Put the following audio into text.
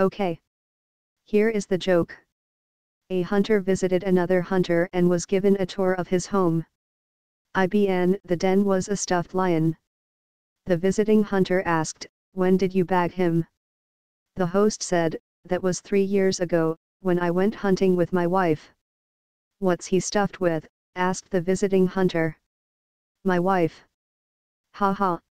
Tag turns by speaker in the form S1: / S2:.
S1: Okay. Here is the joke. A hunter visited another hunter and was given a tour of his home. IBN The den was a stuffed lion. The visiting hunter asked, "When did you bag him?" The host said, "That was 3 years ago, when I went hunting with my wife." "What's he stuffed with?" asked the visiting hunter. "My wife." "Ha ha.